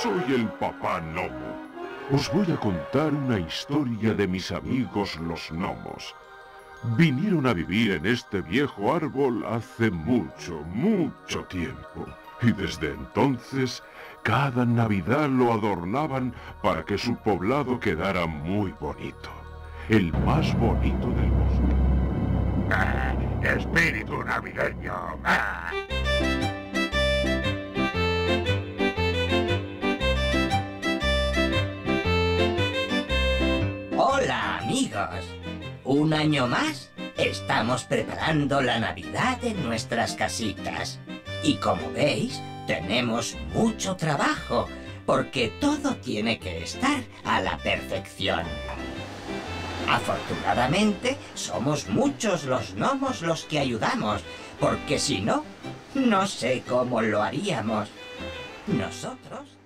soy el Papá Gnomo. Os voy a contar una historia de mis amigos los gnomos. Vinieron a vivir en este viejo árbol hace mucho, mucho tiempo. Y desde entonces, cada Navidad lo adornaban para que su poblado quedara muy bonito. El más bonito del bosque. ¡Ah! ¡Espíritu navideño! ¡Ah! Hola, amigos. Un año más estamos preparando la Navidad en nuestras casitas. Y como veis, tenemos mucho trabajo, porque todo tiene que estar a la perfección. Afortunadamente, somos muchos los gnomos los que ayudamos, porque si no, no sé cómo lo haríamos. Nosotros